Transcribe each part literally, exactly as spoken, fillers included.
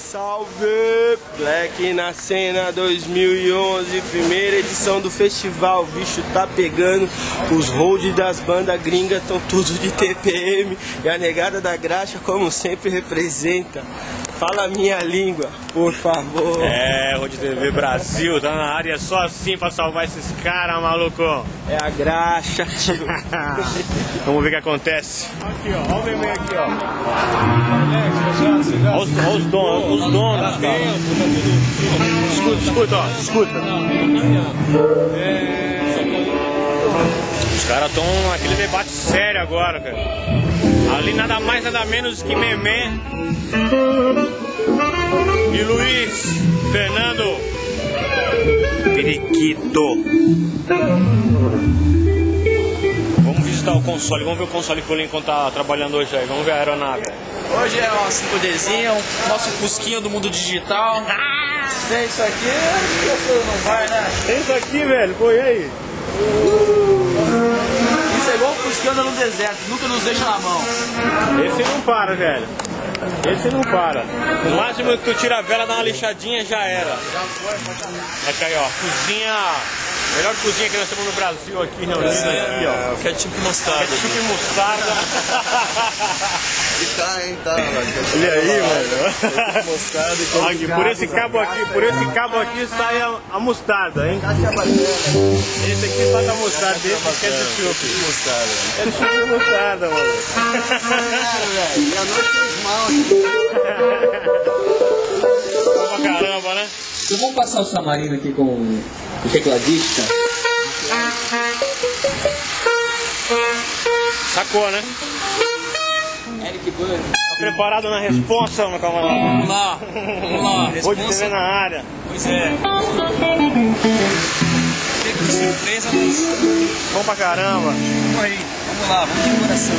salve! Black na cena dois mil e onze, primeira edição do festival. O bicho tá pegando, os holds das bandas gringas estão tudo de T P M e a negada da graxa, como sempre, representa. Fala a minha língua, por favor. É, Road T V Brasil, tá na área só assim pra salvar esses caras, maluco. É a graxa, tio. Vamos ver o que acontece. Aqui, ó, olha o meme aqui, ó. Olha os, olha os donos, os donos, cara. Escuta, escuta, ó, escuta. Os caras estão naquele debate sério agora, cara. Ali nada mais, nada menos que Memé e Luiz Fernando Periquito. Vamos visitar o console, vamos ver o console que o Lincoln tá trabalhando hoje aí, vamos ver a aeronave. Hoje é uma cinco Dzinha, o nosso fusquinho do mundo digital. Ah! Tem isso aqui, não vai, né? Tem isso aqui, velho, pô, e aí? Isso é igual um fusquinho andando no deserto, nunca nos deixa na mão. Esse não para, velho. Esse não para. No máximo que tu tira a vela, dá uma lixadinha, já era. Aqui aí, ó, cozinha. Melhor cozinha que nós temos no Brasil aqui, reunida é, aqui, ó. O ketchup e mostarda. Ketchup e mostarda. E tá, hein, tá. Olha aí, mano. Mostarda e aqui, por esse cabo aqui, por esse cabo aqui sai a, a mostarda, hein? Esse aqui faz a mostarda, esse aqui é de chup. Mostarda. É de chup e mostarda, mano. E a noite fez mal aqui. Pra caramba, né? Então vamos passar o Samarino aqui com o tecladista. Sacou, né? Eric Burr. Tá preparado na responsa, meu camarada? Vamos lá, vamos lá. Hoje T V na área. Pois é. Pega de surpresa, mas... Bom pra caramba. Vamos aí, vamos lá, vamos de coração.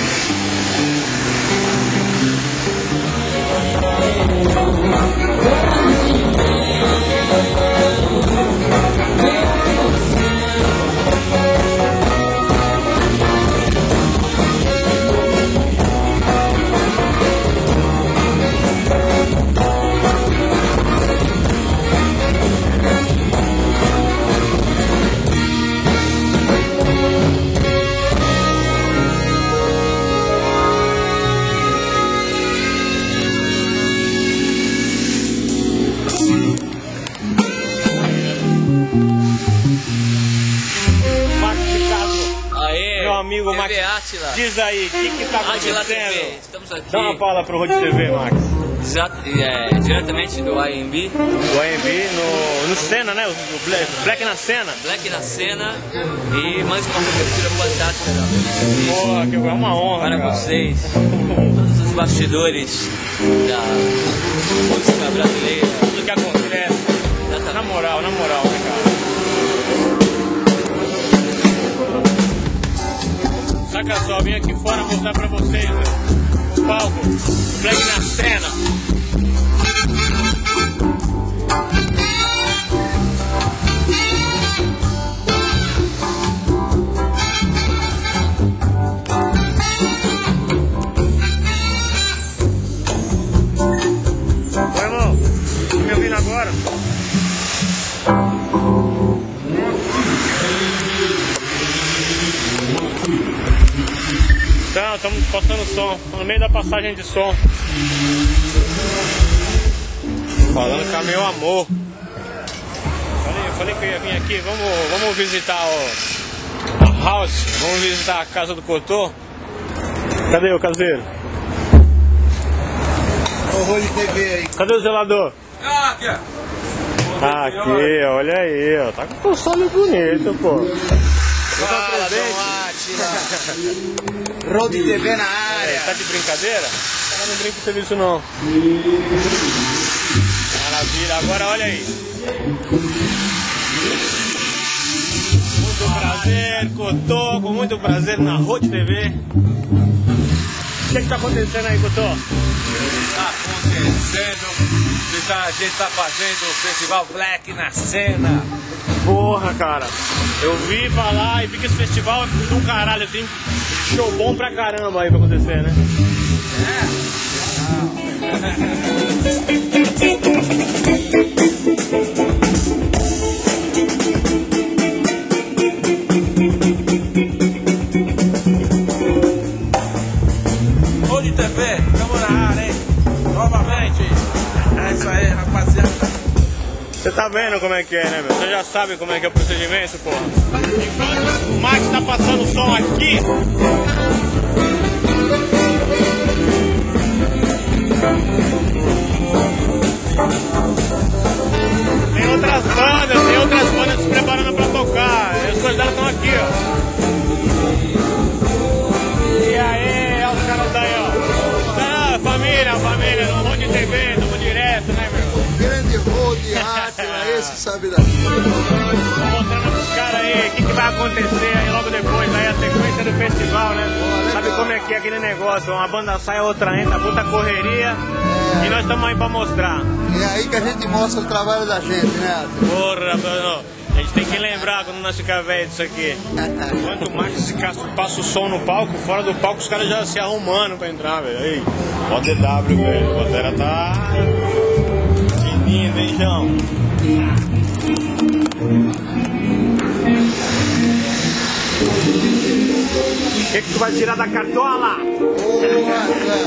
Meu amigo Max, diz aí, o que que tá acontecendo? Estamos aqui. Dá uma fala pro Road T V, Max. É, diretamente do I M B. Do I M B no, no Cena, né? O Black, Black na Cena. Black na Cena. E mais uma cobertura fantástica. Porra, que é uma honra, para cara. vocês. Todos os bastidores da música brasileira. Tudo que acontece. Exatamente. Na moral, na moral, né, cara? Saca só, vim aqui fora mostrar pra vocês, né? O palco, Black na Cena. Ô, irmão, tá me ouvindo agora? Então, estamos passando som, no meio da passagem de som. Falando com a meu amor. Falei, falei que eu ia vir aqui, vamos, vamos visitar o, a house, vamos visitar a casa do Cotô. Cadê o caseiro? O Road T V aí. Cadê o zelador? Ah, aqui, ó. Ah, aqui, olha aí, ó. Tá com um console bonito, pô. Fala, Road T V na área. Tá de brincadeira? Eu não brinco com serviço não. Maravilha, agora olha aí. Muito prazer, Cotô, com muito prazer na Road T V. O que que tá acontecendo aí, Cotô? Tá acontecendo. A gente tá fazendo o Festival Black na Cena. É, Porra, cara, eu vi falar e vi que esse festival é do caralho, assim, show bom pra caramba aí pra acontecer, né? É. Você tá vendo como é que é, né, meu? Você já sabe como é que é o procedimento, porra. Enquanto o Max tá passando o som aqui, tem outras bandas, tem outras bandas se preparando pra tocar. E as coisas delas estão aqui, ó. E aí, olha os caras daí, ó. Ah, família, família, no Road T V, tamo direto, né, meu? Grande Road, Átila, esse sabe daqui. Tô mostrando pros caras aí o que, que vai acontecer aí logo depois, aí a sequência do festival, né? Boa, Sabe como é que é aquele negócio? Uma banda sai, a outra entra, puta correria. É. E nós estamos aí pra mostrar. E é aí que a gente mostra o trabalho da gente, né, Átila? Porra, mano. A gente tem que lembrar quando nós ficar velho disso aqui. Enquanto o Max Castro passa o som no palco, fora do palco os caras já se arrumando pra entrar, velho. Aí, ó o D W, velho. A bateria tá fininha, hein, João? O que que tu vai tirar da cartola? Ô, Átila.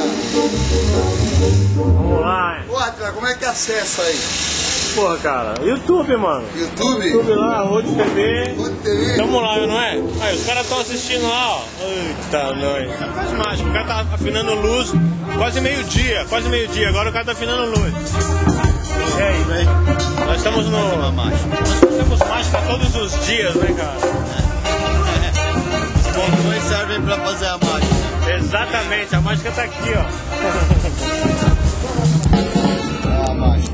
Vamos lá, hein? Ô, Átila, como é que acessa aí? Porra, cara. YouTube, mano. YouTube? YouTube lá, Road T V. Road T V? Tamo lá, não é? Aí, os caras estão assistindo lá, ó. Eita, nós. Faz mágico. O cara tá afinando luz quase meio-dia. Quase meio-dia. Agora o cara tá afinando luz. E aí, né? Nós estamos no. Nós fazemos mágica todos os dias, né, cara? Os botões servem pra fazer a mágica. Exatamente. A mágica tá aqui, ó. A mágica.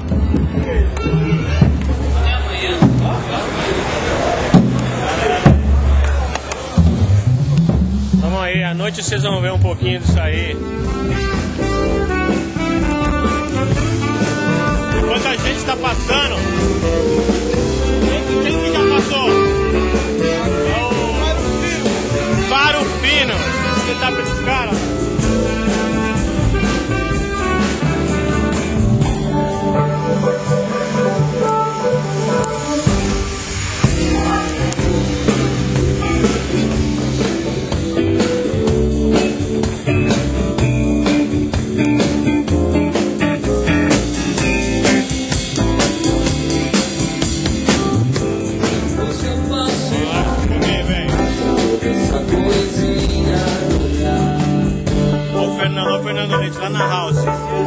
Vamos aí, à noite vocês vão ver um pouquinho disso aí. Enquanto a gente tá passando, quem, quem que já passou? É o Faro Fino. Você tá pelos caras? Fernando, Fernando Leite, lá na house.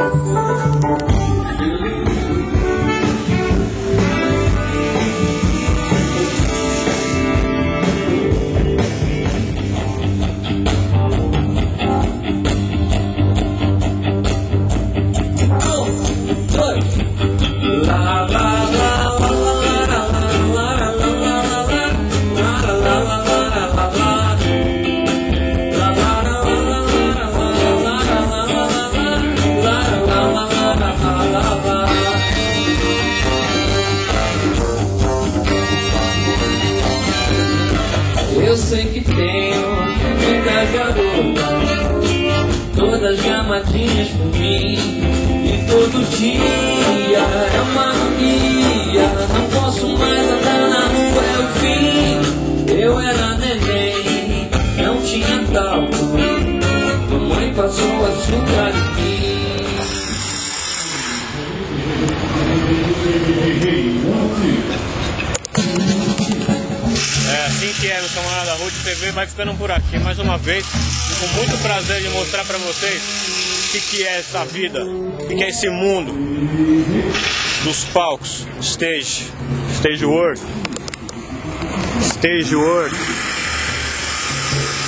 Eu sei que tenho muita garota, todas chamadinhas por mim, e todo dia é uma agonia. Não posso mais andar na rua, é o fim. Eu era neném, não tinha talco, mamãe passou açúcar em mim. É assim que é, meu camarada. Road T V vai ficando por aqui mais uma vez, com muito prazer de mostrar pra vocês o que, que é essa vida, o que, que é esse mundo dos palcos, stage, stage world, stage world.